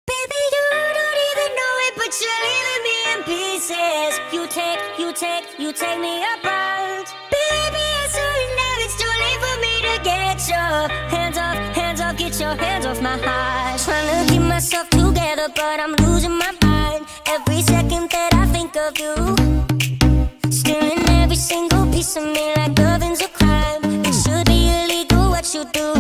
Baby, you don't even know it, but you're leaving me in pieces. You take me apart. Baby, I surrender, it's too late for me to get your hands off, get your hands off my heart. Trying to keep myself together, but I'm losing my mind. Every second that I think of you, stealing every single piece of me like lovin's a crime. It should be illegal what you do.